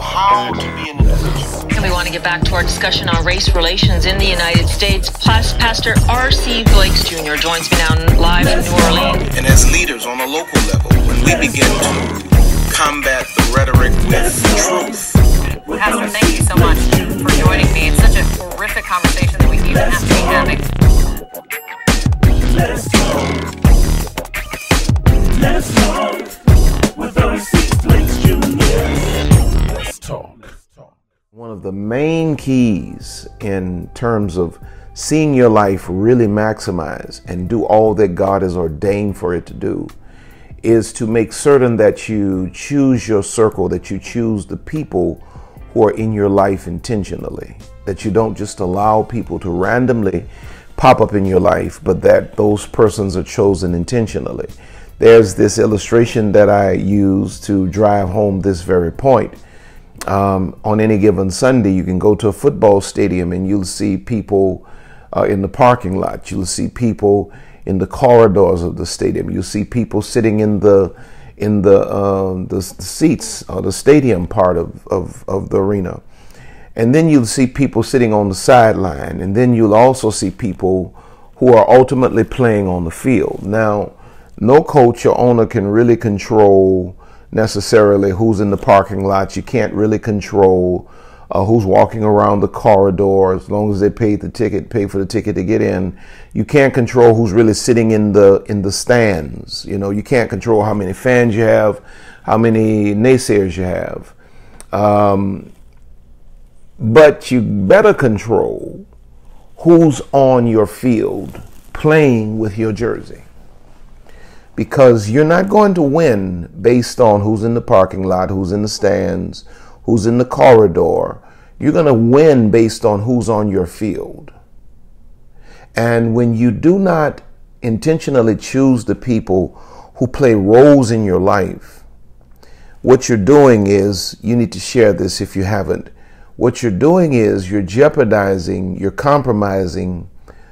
how to be an individual. And we want to get back to our discussion on race relations in the United States. Pastor R.C. Blakes Jr. joins me now live in New Orleans. And as leaders on a local level, when we begin to combat the rhetoric with truth. Pastor, thank you so much for joining me. It's such a horrific conversation that we even have to be having. Let us talk with R.C. Blakes Jr. Let's talk. One of the main keys in terms of seeing your life really maximize and do all that God has ordained for it to do is to make certain that you choose your circle, that you choose the people who are in your life intentionally, that you don't just allow people to randomly pop up in your life, but that those persons are chosen intentionally. There's this illustration that I use to drive home this very point. On any given Sunday, you can go to a football stadium and you'll see people in the parking lot. You'll see people in the corridors of the stadium. You'll see people sitting in the seats or the stadium part of the arena. And then you'll see people sitting on the sideline. And then you'll also see people who are ultimately playing on the field. Now, no coach or owner can really control necessarily who's in the parking lot. You can't really control who's walking around the corridor as long as they pay for the ticket to get in. You can't control who's really sitting in the stands. You know, you can't control how many fans you have, how many naysayers you have. But you better control who's on your field playing with your jersey. Because you're not going to win based on who's in the parking lot, who's in the stands, who's in the corridor. You're going to win based on who's on your field. And when you do not intentionally choose the people who play roles in your life, what you're doing is, you need to share this if you haven't, what you're doing is you're jeopardizing, you're compromising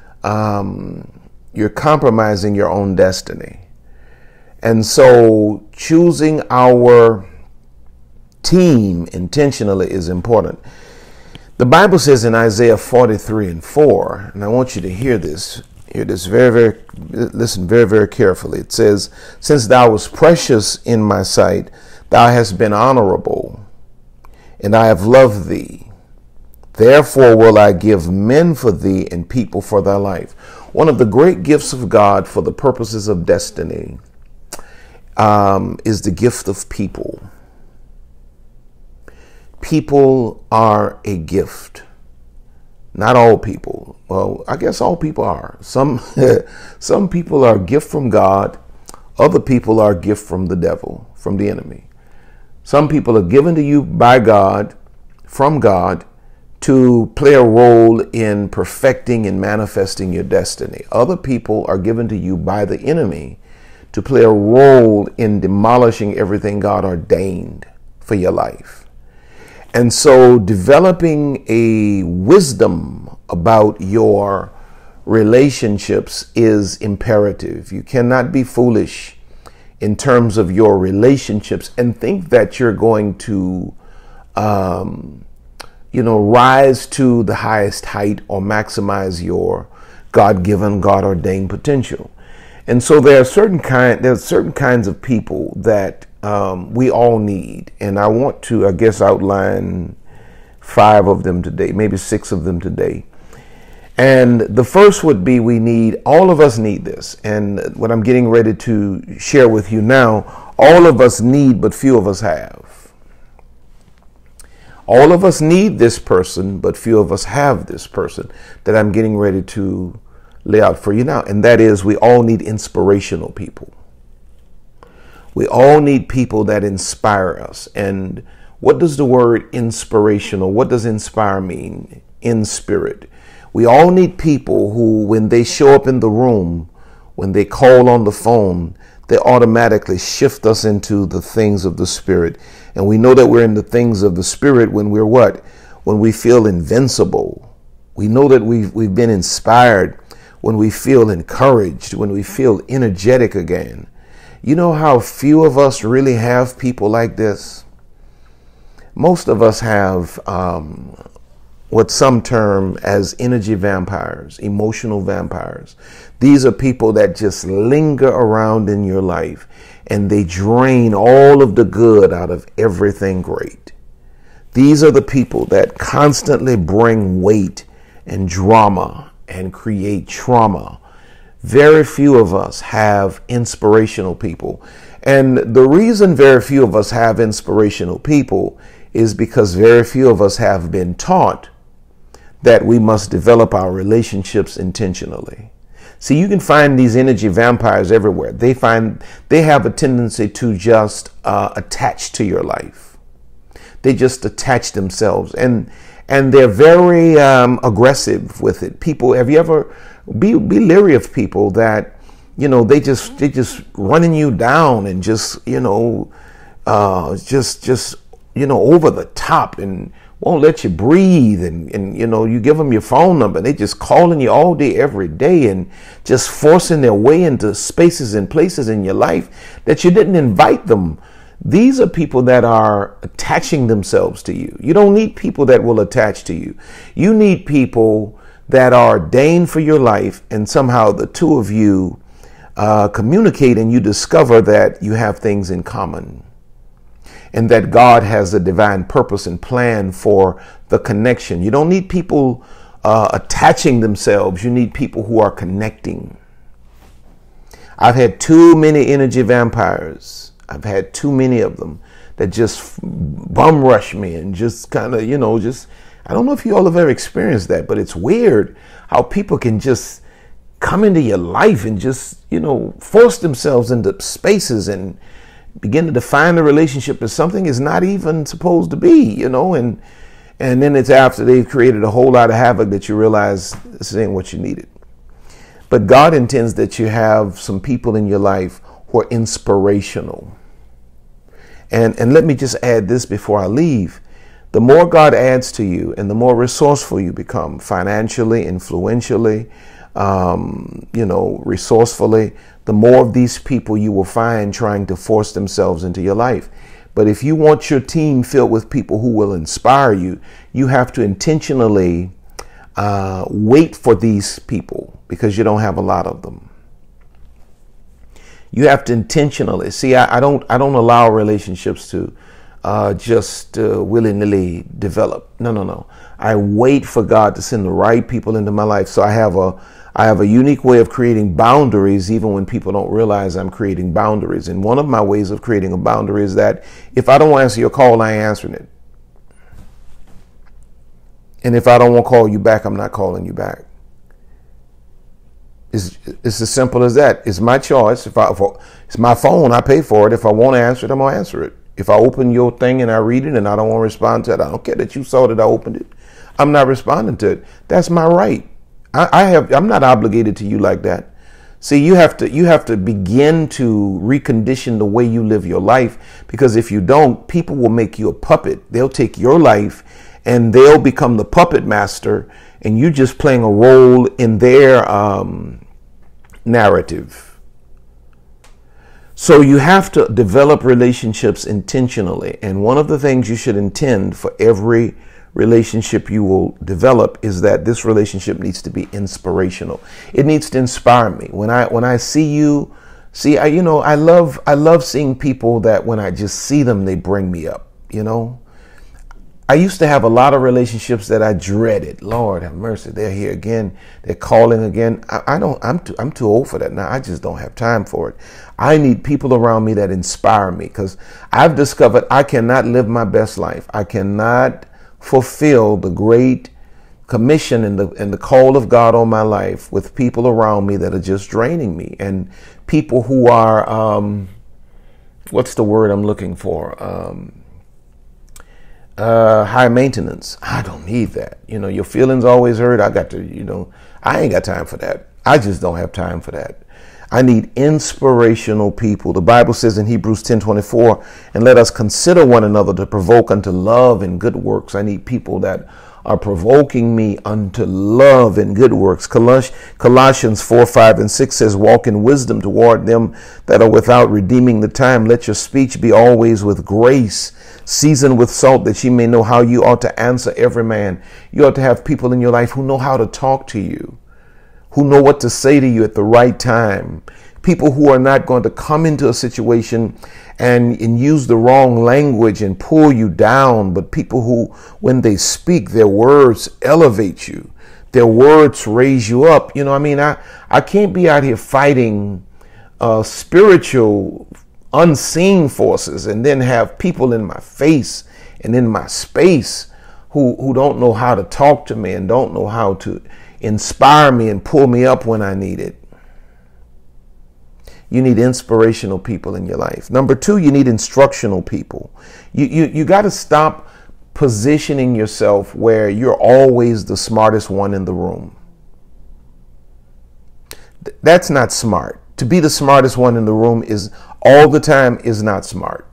your own destiny. And so choosing our team intentionally is important. The Bible says in Isaiah 43:4, and I want you to hear this listen very, very carefully. It says, "Since thou wast precious in my sight, thou hast been honorable, and I have loved thee. Therefore will I give men for thee and people for thy life." One of the great gifts of God for the purposes of destiny is the gift of people. People are a gift. Not all people. Well, I guess all people are. Some people are a gift from God. Other people are a gift from the devil, from the enemy. Some people are given to you by God, from God, to play a role in perfecting and manifesting your destiny. Other people are given to you by the enemy to play a role in demolishing everything God ordained for your life. And so developing a wisdom about your relationships is imperative. You cannot be foolish in terms of your relationships and think that you're going to, rise to the highest height or maximize your God-given, God-ordained potential. And so there are certain kinds of people that we all need, and I want to, outline 5 of them today, maybe 6 of them today. And the first would be all of us need this, and what I'm getting ready to share with you now, all of us need, but few of us have. All of us need this person, but few of us have this person that I'm getting ready to lay out for you now, and that is, we all need inspirational people. We all need people that inspire us. And what does the word inspirational, what does inspire mean? In spirit. We all need people who, when they show up in the room, when they call on the phone, they automatically shift us into the things of the Spirit. And we know that we're in the things of the Spirit when we're what? When we feel invincible. We know that we've been inspired when we feel encouraged, when we feel energetic again. You know how few of us really have people like this? most of us have what some term as energy vampires, emotional vampires. These are people that just linger around in your life and they drain all of the good out of everything great. These are the people that constantly bring weight and drama and create trauma. Very few of us have inspirational people. And the reason very few of us have inspirational people is because very few of us have been taught that we must develop our relationships intentionally. See, you can find these energy vampires everywhere. They have a tendency to just attach to your life. They just attach themselves, and they're very aggressive with it. People, have you ever be leery of people that, you know, they just running you down and just, you know, just you know, over the top and won't let you breathe, and you know, you give them your phone number, they just calling you all day every day and just forcing their way into spaces and places in your life that you didn't invite them. These are people that are attaching themselves to you. You don't need people that will attach to you. You need people that are ordained for your life, and somehow the two of you communicate and you discover that you have things in common, and that God has a divine purpose and plan for the connection. You don't need people attaching themselves. You need people who are connecting. I've had too many energy vampires. I've had too many of them that just bum rush me and just kind of, you know, just, I don't know if you all have ever experienced that, but it's weird how people can just come into your life and just, you know, force themselves into spaces and begin to define the relationship as something it's not even supposed to be, you know, and then it's after they've created a whole lot of havoc that you realize this ain't what you needed. But God intends that you have some people in your life who are inspirational. And let me just add this before I leave. The more God adds to you and the more resourceful you become financially, influentially, you know, resourcefully, the more of these people you will find trying to force themselves into your life. But if you want your team filled with people who will inspire you, you have to intentionally wait for these people, because you don't have a lot of them. You have to intentionally see. I don't allow relationships to just willy-nilly develop. No. I wait for God to send the right people into my life. So I have a unique way of creating boundaries, even when people don't realize I'm creating boundaries. And one of my ways of creating a boundary is that if I don't answer your call, I ain't answering it. And if I don't want to call you back, I'm not calling you back. It's as simple as that. It's my choice. It's my phone, I pay for it. If I want to answer it, I'm going to answer it. If I open your thing and I read it and I don't want to respond to it, I don't care that you saw that I opened it. I'm not responding to it. That's my right. I'm not obligated to you like that. See, you have to begin to recondition the way you live your life, because if you don't, people will make you a puppet. They'll take your life and they'll become the puppet master, and you just playing a role in their narrative. So you have to develop relationships intentionally. And one of the things you should intend for every relationship you will develop is that this relationship needs to be inspirational. It needs to inspire me. When I see you, I love seeing people that when I just see them, they bring me up, you know. I used to have a lot of relationships that I dreaded. Lord have mercy, they're here again. They're calling again. I'm too old for that now. I just don't have time for it. I need people around me that inspire me, because I've discovered I cannot live my best life. I cannot fulfill the great commission and the call of God on my life with people around me that are just draining me, and people who are what's the word I'm looking for? High maintenance. I don't need that. You know, your feelings always hurt. I ain't got time for that. I just don't have time for that. I need inspirational people. The Bible says in Hebrews 10:24, and let us consider one another to provoke unto love and good works. I need people that are provoking me unto love and good works. Colossians 4, 5, and 6 says, walk in wisdom toward them that are without, redeeming the time. Let your speech be always with grace, seasoned with salt, that ye may know how you ought to answer every man. You ought to have people in your life who know how to talk to you, who know what to say to you at the right time. People who are not going to come into a situation and use the wrong language and pull you down, but people who, when they speak, their words elevate you. Their words raise you up. You know, I mean, I can't be out here fighting spiritual, unseen forces and then have people in my face and in my space who don't know how to talk to me and don't know how to inspire me and pull me up when I need it. You need inspirational people in your life. Number two, you need instructional people. You got to stop positioning yourself where you're always the smartest one in the room. That's not smart. To be the smartest one in the room is all the time is not smart.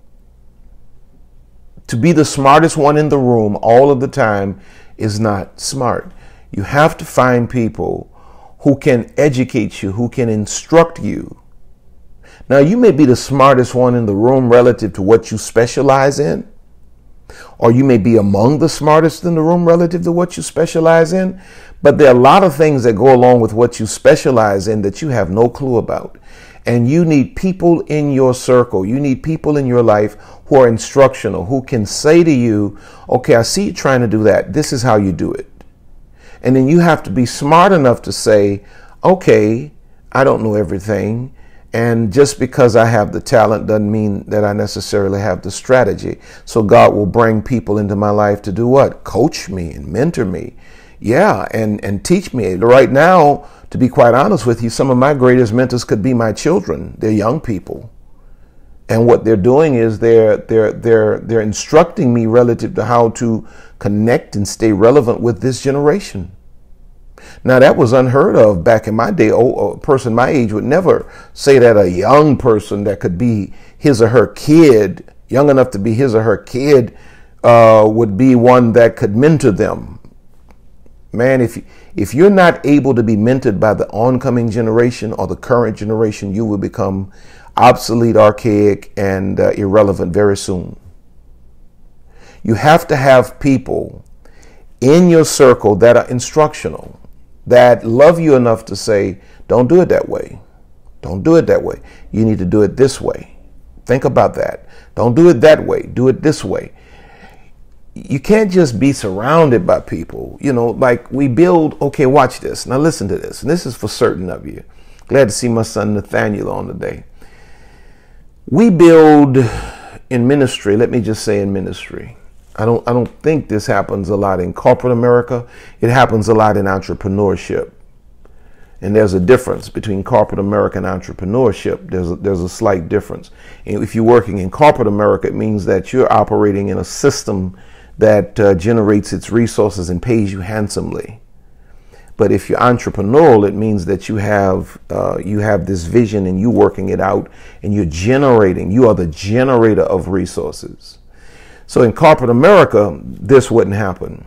To be the smartest one in the room all of the time is not smart. You have to find people who can educate you, who can instruct you. Now, you may be the smartest one in the room relative to what you specialize in, or you may be among the smartest in the room relative to what you specialize in, but there are a lot of things that go along with what you specialize in that you have no clue about. And you need people in your circle, you need people in your life who are instructional, who can say to you, okay, I see you trying to do that. This is how you do it. And then you have to be smart enough to say, okay, I don't know everything. And just because I have the talent doesn't mean that I necessarily have the strategy. So God will bring people into my life to do what? Coach me and mentor me. Yeah, and teach me. Right now, to be quite honest with you, some of my greatest mentors could be my children. They're young people. And what they're doing is they're instructing me relative to how to connect and stay relevant with this generation. Now, that was unheard of back in my day. A person my age would never say that a young person that could be his or her kid, young enough to be his or her kid, would be one that could mentor them. Man, if you're not able to be mentored by the oncoming generation or the current generation, you will become obsolete, archaic, and irrelevant very soon. You have to have people in your circle that are instructional, that love you enough to say, don't do it that way. Don't do it that way. You need to do it this way. Think about that. Don't do it that way. Do it this way. You can't just be surrounded by people, you know, like we build. Okay, watch this. Now listen to this. And this is for certain of you. Glad to see my son Nathaniel on today. We build in ministry. Let me just say in ministry. I don't think this happens a lot in corporate America. It happens a lot in entrepreneurship. And there's a difference between corporate America and entrepreneurship. There's a slight difference. And if you're working in corporate America, it means that you're operating in a system that generates its resources and pays you handsomely. But if you're entrepreneurial, it means that you have this vision and you're working it out and you're generating. You are the generator of resources. So in corporate America, this wouldn't happen.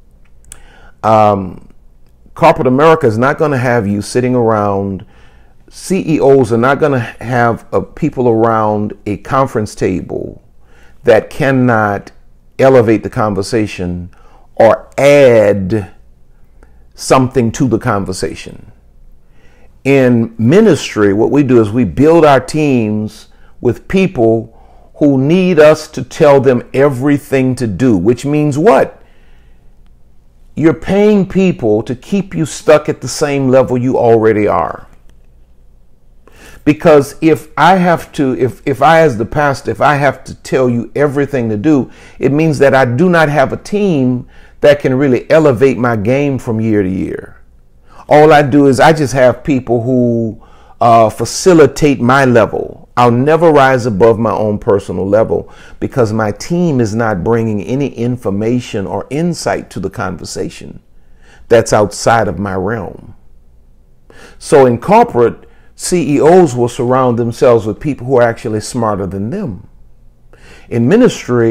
Corporate America is not going to have you sitting around. CEOs are not going to have people around a conference table that cannot elevate the conversation or add something to the conversation. In ministry, what we do is we build our teams with people who need us to tell them everything to do, which means what? You're paying people to keep you stuck at the same level you already are. Because if I have to, if I as the pastor, if I have to tell you everything to do, it means that I do not have a team that can really elevate my game from year to year. All I do is I just have people who facilitate my level. I'll never rise above my own personal level because my team is not bringing any information or insight to the conversation that's outside of my realm. So in corporate, CEOs will surround themselves with people who are actually smarter than them. In ministry,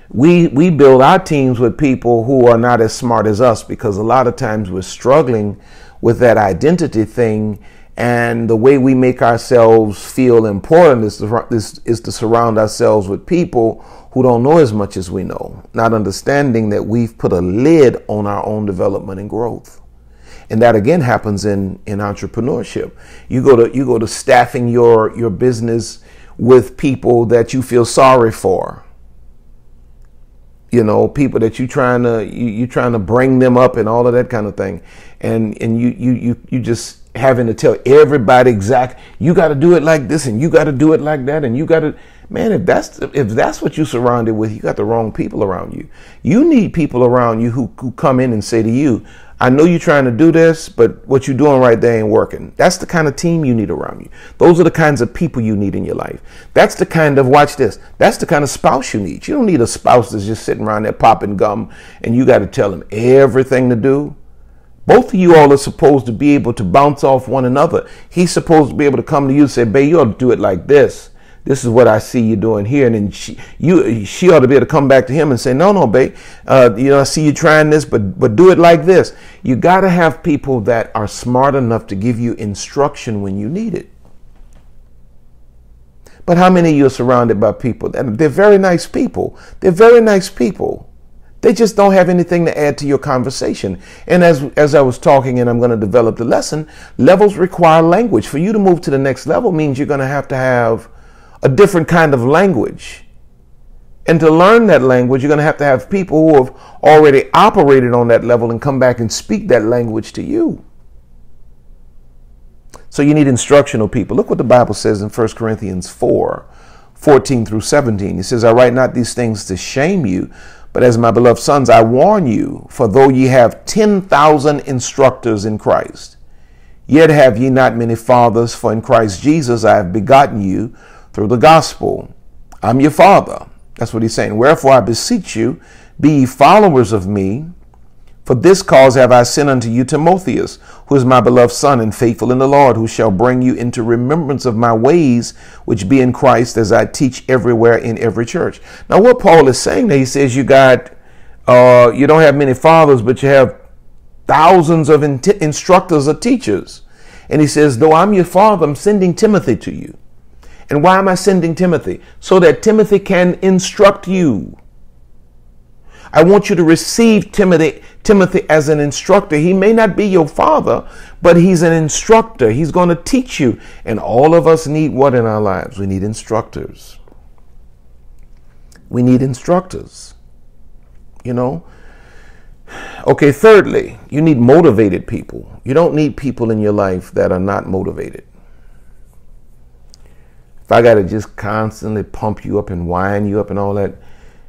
We build our teams with people who are not as smart as us, because a lot of times we're struggling with that identity thing, and the way we make ourselves feel important is to surround ourselves with people who don't know as much as we know, not understanding that we've put a lid on our own development and growth. And that again happens in entrepreneurship. You go to staffing your business with people that you feel sorry for. You know, people that you're trying to bring them up and all of that kind of thing, and you just having to tell everybody you got to do it like this, and you got to do it like that, and you got to, man, if that's what you're surrounded with, you got the wrong people around you. You need people around you who come in and say to you, I know you're trying to do this, but what you're doing right there ain't working. That's the kind of team you need around you. Those are the kinds of people you need in your life. That's the kind of, watch this, that's the kind of spouse you need. You don't need a spouse that's just sitting around there popping gum and you got to tell them everything to do. Both of you all are supposed to be able to bounce off one another. He's supposed to be able to come to you and say, babe, you ought to do it like this. This is what I see you doing here. And then she ought to be able to come back to him and say, no, babe, I see you trying this, but do it like this. You got to have people that are smart enough to give you instruction when you need it. But how many of you are surrounded by people that they're very nice people? They're very nice people. They just don't have anything to add to your conversation. And as I was talking, and I'm going to develop the lesson, levels require language. For you to move to the next level means you're going to have a different kind of language. And to learn that language, you're going to have people who have already operated on that level and come back and speak that language to you. So you need instructional people. Look what the Bible says in 1 Corinthians 4:14 through 17. It says, I write not these things to shame you, but as my beloved sons, I warn you, for though ye have 10,000 instructors in Christ, yet have ye not many fathers, for in Christ Jesus I have begotten you through the gospel. I'm your father. That's what he's saying. Wherefore I beseech you, be ye followers of me. For this cause have I sent unto you Timotheus, who is my beloved son and faithful in the Lord, who shall bring you into remembrance of my ways, which be in Christ, as I teach everywhere in every church. Now what Paul is saying there, he says you don't have many fathers, but you have thousands of instructors or teachers. And he says, though I'm your father, I'm sending Timothy to you. And why am I sending Timothy? So that Timothy can instruct you. I want you to receive Timothy as an instructor. He may not be your father, but he's an instructor. He's going to teach you. And all of us need what in our lives? We need instructors. We need instructors. You know? Okay, thirdly, you need motivated people. You don't need people in your life that are not motivated. If I got to just constantly pump you up and wind you up and all that,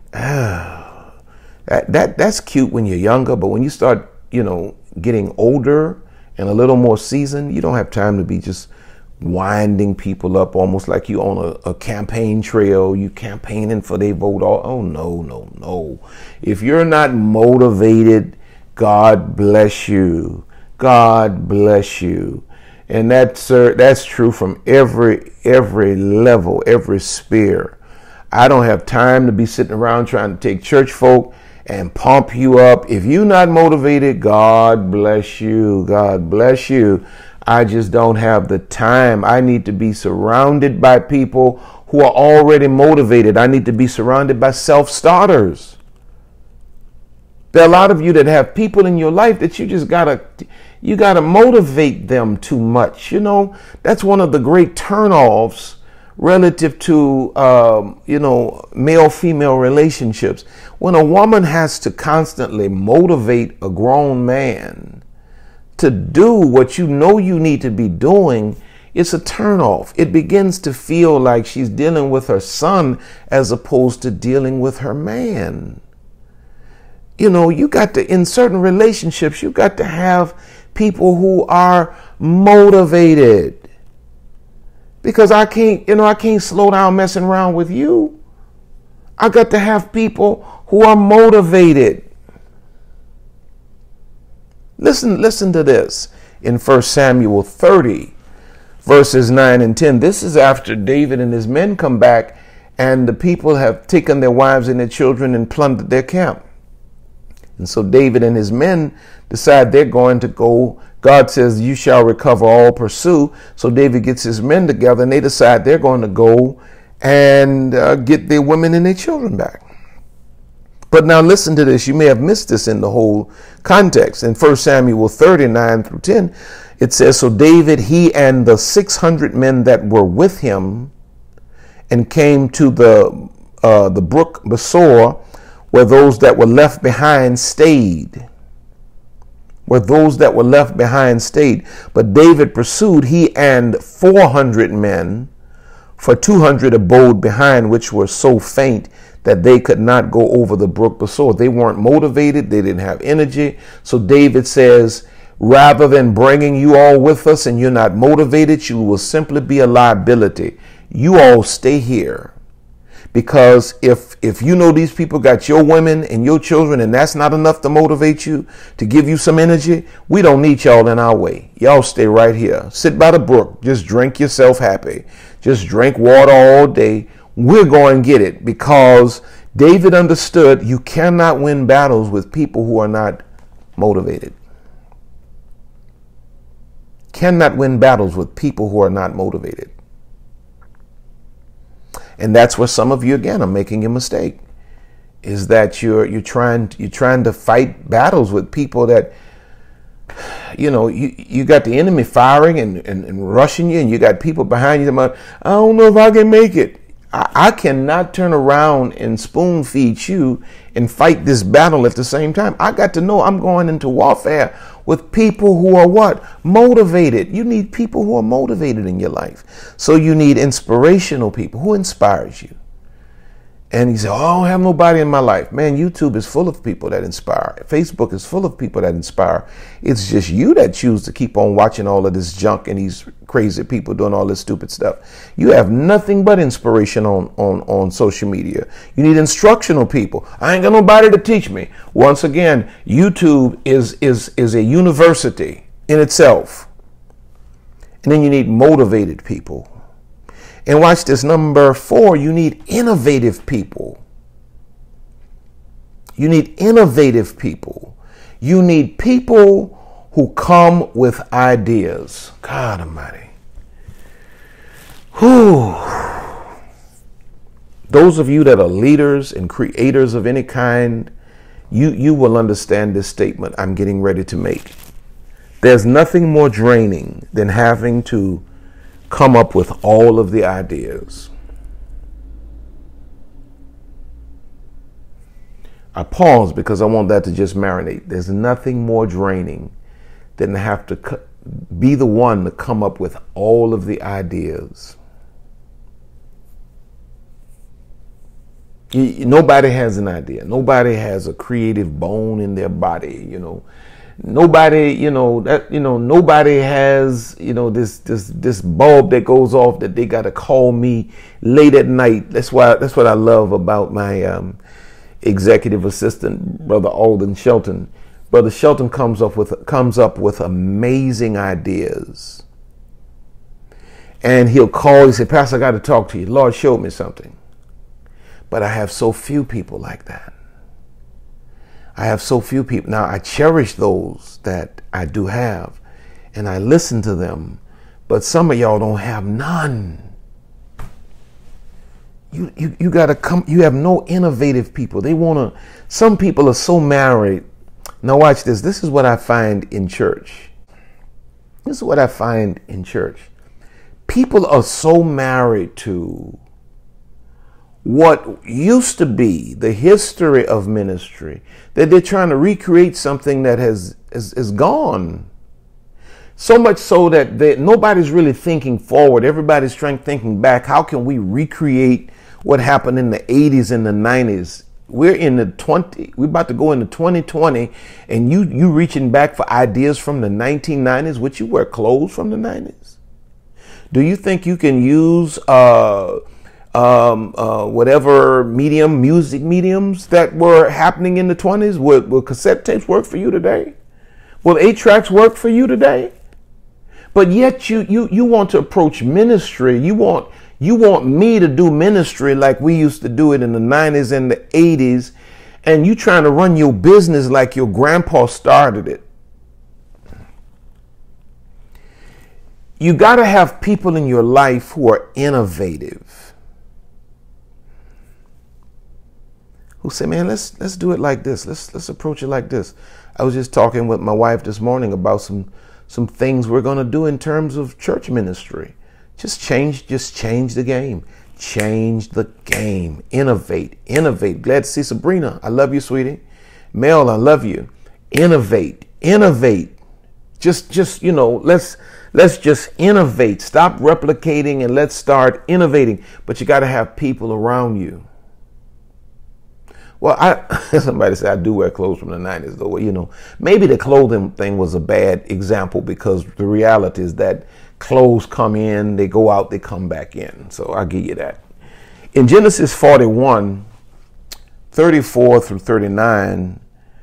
that's cute when you're younger. But when you start, getting older and a little more seasoned, you don't have time to be just winding people up almost like you on a campaign trail. You campaigning for their vote. Oh, no. If you're not motivated, God bless you. God bless you. And that's true from every level, every sphere. I don't have time to be sitting around trying to take church folk and pump you up. If you're not motivated, God bless you. God bless you. I just don't have the time. I need to be surrounded by people who are already motivated. I need to be surrounded by self-starters. There are a lot of you that have people in your life that you just gotta motivate them too much. That's one of the great turnoffs relative to, male-female relationships. When a woman has to constantly motivate a grown man to do what you know you need to be doing, it's a turnoff. It begins to feel like she's dealing with her son as opposed to dealing with her man. You got to, in certain relationships, you got to have people who are motivated. Because I can't slow down messing around with you. I got to have people who are motivated. Listen to this in 1 Samuel 30, verses 9 and 10. This is after David and his men come back and the people have taken their wives and their children and plundered their camp. And so David and his men decide they're going to go. God says, you shall recover all, pursue. So David gets his men together and they decide they're going to go and get their women and their children back. But now listen to this. You may have missed this in the whole context. In 1 Samuel 39 through 10, it says, so David, he and the 600 men that were with him, and came to the brook Besor, where those that were left behind stayed. Where those that were left behind stayed. But David pursued, he and 400 men, for 200 abode behind, which were so faint that they could not go over the brook Besor. They weren't motivated. They didn't have energy. So David says, rather than bringing you all with us and you're not motivated, you will simply be a liability. You all stay here. Because if you know these people got your women and your children and that's not enough to motivate you, to give you some energy, we don't need y'all in our way. Y'all stay right here. Sit by the brook. Just drink yourself happy. Just drink water all day. We're going to get it, because David understood you cannot win battles with people who are not motivated. Cannot win battles with people who are not motivated. And that's where some of you, again, are making a mistake, is that you're trying to fight battles with people that, you know, you got the enemy firing and rushing you, and you got people behind you that, I don't know if I can make it. I cannot turn around and spoon feed you and fight this battle at the same time. I got to know I'm going into warfare with people who are what? Motivated. You need people who are motivated in your life. So you need inspirational people. Who inspires you? And you say, oh, I don't have nobody in my life. Man, YouTube is full of people that inspire. Facebook is full of people that inspire. It's just you that choose to keep on watching all of this junk and these crazy people doing all this stupid stuff. You have nothing but inspiration on social media. You need instructional people. I ain't got nobody to teach me. Once again, YouTube is a university in itself. And then you need motivated people. And watch this, number 4, you need innovative people. You need innovative people. You need people who come with ideas. God Almighty. Whew. Those of you that are leaders and creators of any kind, you will understand this statement I'm getting ready to make. There's nothing more draining than having to come up with all of the ideas. I pause because I want that to just marinate. There's nothing more draining than to have to be the one to come up with all of the ideas. Nobody has an idea. Nobody has a creative bone in their body, you know. Nobody, nobody has, this bulb that goes off that they got to call me late at night. That's what I love about my executive assistant, Brother Alden Shelton. Brother Shelton comes up with amazing ideas. And he'll call, he say, Pastor, I got to talk to you. Lord showed me something. But I have so few people like that. I have so few people. Now, I cherish those that I do have, and I listen to them, but some of y'all don't have none. You got to come. You have no innovative people. Some people are so married. Now, watch this. This is what I find in church. This is what I find in church. People are so married to what used to be the history of ministry that they're trying to recreate something that has gone. So much so that nobody's really thinking forward. Everybody's thinking back. How can we recreate what happened in the 80s and the 90s? We're about to go into 2020, and you reaching back for ideas from the 1990s, which you wear clothes from the 90s. Do you think you can use whatever music mediums that were happening in the 20s? Will cassette tapes work for you today? Will 8-tracks work for you today? But yet you want to approach ministry. You want You want me to do ministry like we used to do it in the 90s and the 80s, and you trying to run your business like your grandpa started it. You got to have people in your life who are innovative, who say, man, let's do it like this. Let's approach it like this. I was just talking with my wife this morning about some things we're going to do in terms of church ministry. Just change the game. Change the game. Innovate. Glad to see Sabrina. I love you, sweetie. Mel, I love you. Innovate. Just let's just innovate. Stop replicating and let's start innovating. But you got to have people around you. Well, somebody said I do wear clothes from the 90s, though. Maybe the clothing thing was a bad example, because the reality is that clothes come in, they go out, they come back in. So I'll give you that. In Genesis 41, 34 through 39,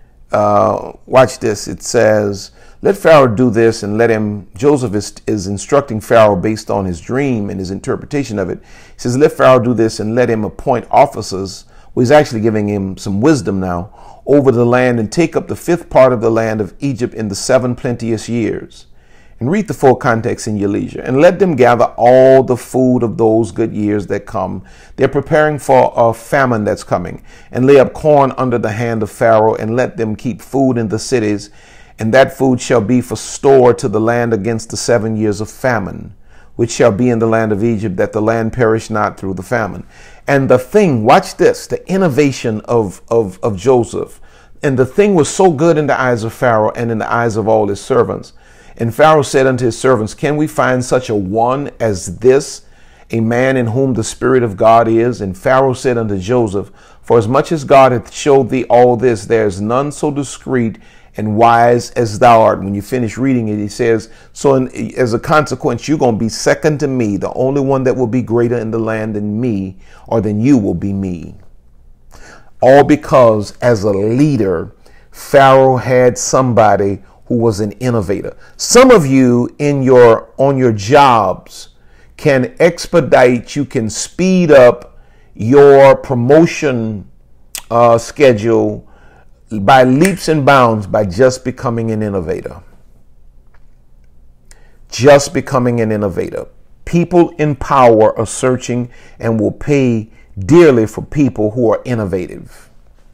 watch this. It says, let Pharaoh do this and let him. Joseph is instructing Pharaoh based on his dream and his interpretation of it. He says, let Pharaoh do this and let him appoint officers. Well, he's actually giving him some wisdom now, over the land, and take up the 5th part of the land of Egypt in the 7 plenteous years. And read the full context in your leisure. And let them gather all the food of those good years that come. They're preparing for a famine that's coming. And lay up corn under the hand of Pharaoh, and let them keep food in the cities. And that food shall be for store to the land against the 7 years of famine, which shall be in the land of Egypt, that the land perish not through the famine. And the thing, watch this, the innovation of Joseph. And the thing was so good in the eyes of Pharaoh and in the eyes of all his servants. And Pharaoh said unto his servants, can we find such a one as this, a man in whom the Spirit of God is? And Pharaoh said unto Joseph, for as much as God hath showed thee all this, there is none so discreet and wise as thou art. When you finish reading it, he says, so as a consequence, you're going to be second to me. The only one that will be greater in the land than me, or than you, will be me. All because as a leader, Pharaoh had somebody who was an innovator. Some of you on your jobs can expedite, you can speed up your promotion schedule by leaps and bounds by just becoming an innovator. Just becoming an innovator. People in power are searching and will pay dearly for people who are innovative.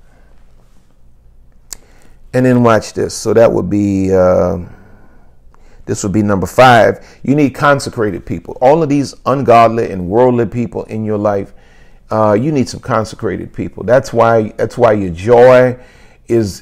And then watch this. So that would be, this would be number 5. You need consecrated people. All of these ungodly and worldly people in your life, you need some consecrated people. That's why your joy is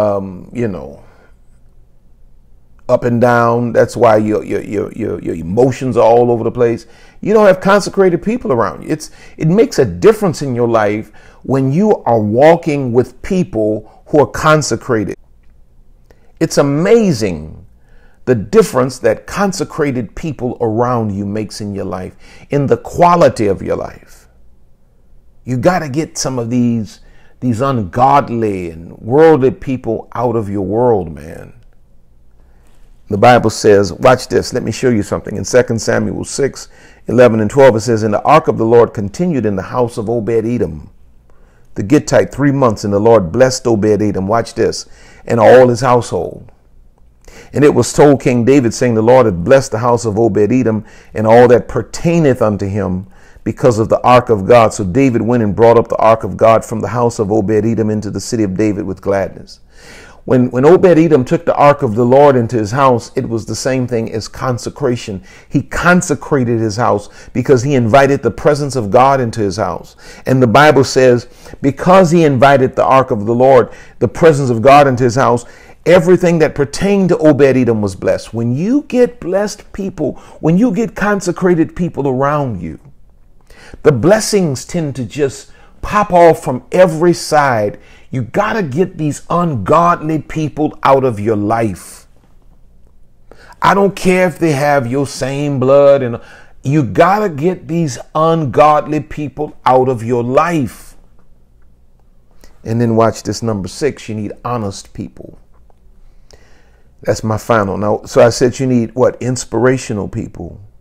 up and down. That's why your emotions are all over the place. You don't have consecrated people around you. It makes a difference in your life when you are walking with people who are consecrated. It's amazing the difference that consecrated people around you makes in your life, in the quality of your life. You got to get some of these ungodly and worldly people out of your world, man. The Bible says, watch this, let me show you something. In 2 Samuel 6, 11 and 12, it says, and the ark of the Lord continued in the house of Obed-Edom the Gittite 3 months, and the Lord blessed Obed-Edom, watch this, and all his household. And it was told King David, saying, the Lord hath blessed the house of Obed-Edom and all that pertaineth unto him, because of the ark of God. So David went and brought up the ark of God from the house of Obed-Edom into the city of David with gladness. When Obed-Edom took the ark of the Lord into his house, it was the same thing as consecration. He consecrated his house because he invited the presence of God into his house. And the Bible says, because he invited the ark of the Lord, the presence of God into his house, everything that pertained to Obed-Edom was blessed. When you get blessed people, when you get consecrated people around you, the blessings tend to just pop off from every side. You got to get these ungodly people out of your life. I don't care if they have your same blood, and you got to get these ungodly people out of your life. And then watch this, number 6, you need honest people. That's my final. Now, so I said you need what? Inspirational people.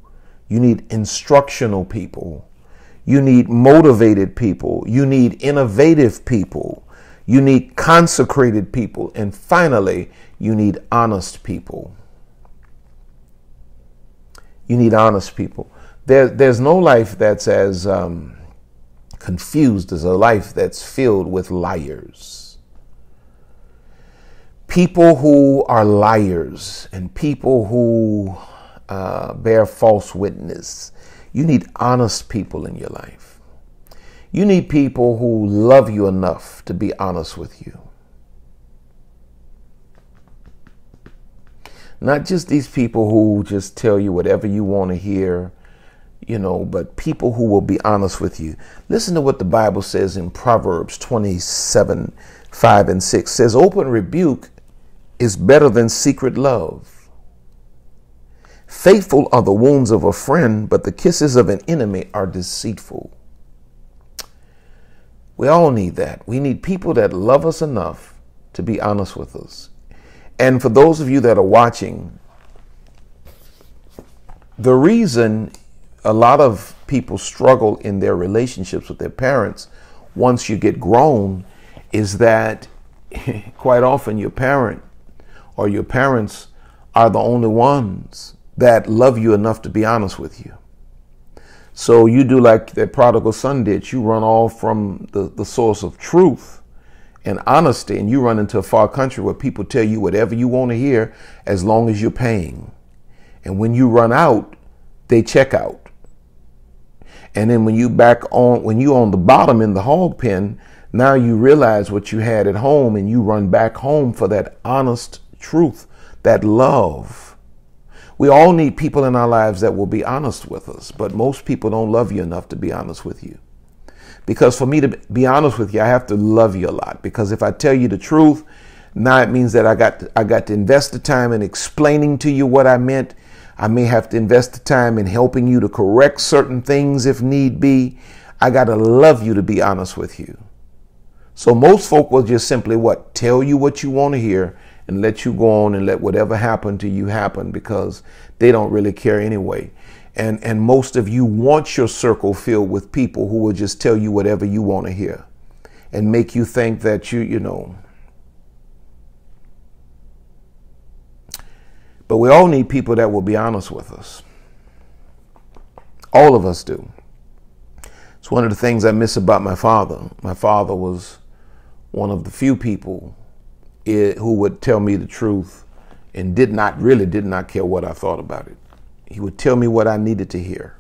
You need instructional people. You need motivated people. You need innovative people. You need consecrated people. And finally, you need honest people. You need honest people. There's no life that's as confused as a life that's filled with liars. People who are liars and people who bear false witness. You need honest people in your life. You need people who love you enough to be honest with you. Not just these people who just tell you whatever you want to hear, but people who will be honest with you. Listen to what the Bible says in Proverbs 27:5-6. It says, open rebuke is better than secret love. Faithful are the wounds of a friend, but the kisses of an enemy are deceitful. We all need that. We need people that love us enough to be honest with us. And for those of you that are watching, the reason a lot of people struggle in their relationships with their parents once you get grown is that quite often your parent or your parents are the only ones that love you enough to be honest with you. So you do like that prodigal son did. You run off from the source of truth and honesty, and you run into a far country where people tell you whatever you want to hear as long as you're paying. And when you run out, they check out. And then when you're on the bottom in the hog pen, now you realize what you had at home and you run back home for that honest truth, that love. We all need people in our lives that will be honest with us, but most people don't love you enough to be honest with you. Because for me to be honest with you, I have to love you a lot. Because if I tell you the truth, now it means that I got to invest the time in explaining to you what I meant. I may have to invest the time in helping you to correct certain things if need be. I got to love you to be honest with you. So most folk will just simply tell you what you want to hear and let you go on and let whatever happen to you happen, because they don't really care anyway. And most of you want your circle filled with people who will just tell you whatever you want to hear and make you think that you know. But we all need people that will be honest with us. All of us do. It's one of the things I miss about my father. My father was one of the few people who would tell me the truth and did not care what I thought about it. He would tell me what I needed to hear.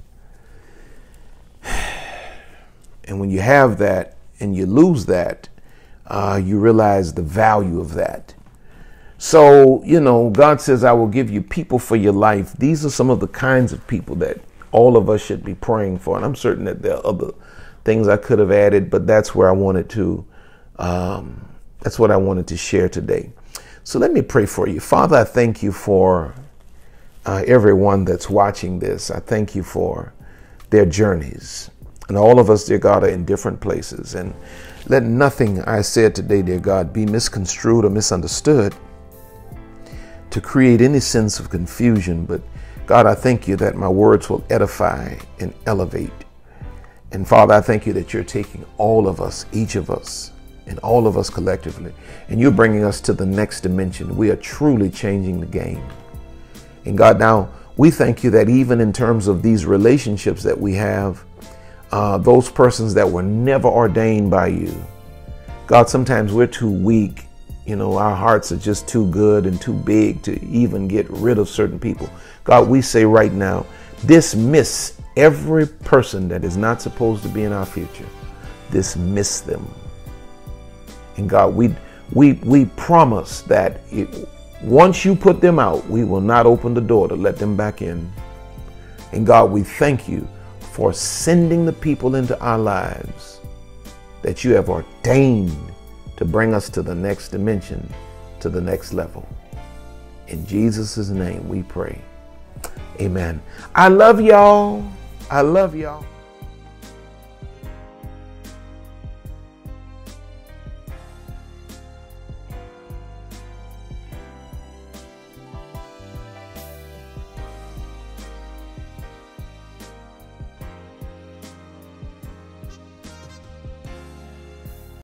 And when you have that and you lose that, you realize the value of that. So, God says, I will give you people for your life. These are some of the kinds of people that all of us should be praying for. And I'm certain that there are other things I could have added, but that's where I wanted to, that's what I wanted to share today. So let me pray for you. Father, I thank you for everyone that's watching this. I thank you for their journeys. And all of us, dear God, are in different places. And let nothing I said today, dear God, be misconstrued or misunderstood to create any sense of confusion. But God, I thank you that my words will edify and elevate. And Father, I thank you that you're taking all of us, each of us, and all of us collectively, and you're bringing us to the next dimension. We are truly changing the game. And God, now we thank you that even in terms of these relationships that we have, those persons that were never ordained by you, God, sometimes we're too weak. Our hearts are just too good and too big to even get rid of certain people. God, we say right now, dismiss every person that is not supposed to be in our future. Dismiss them. And God, we promise that once you put them out, we will not open the door to let them back in. And God, we thank you for sending the people into our lives that you have ordained to bring us to the next dimension, to the next level. In Jesus' name we pray. Amen. I love y'all. I love y'all.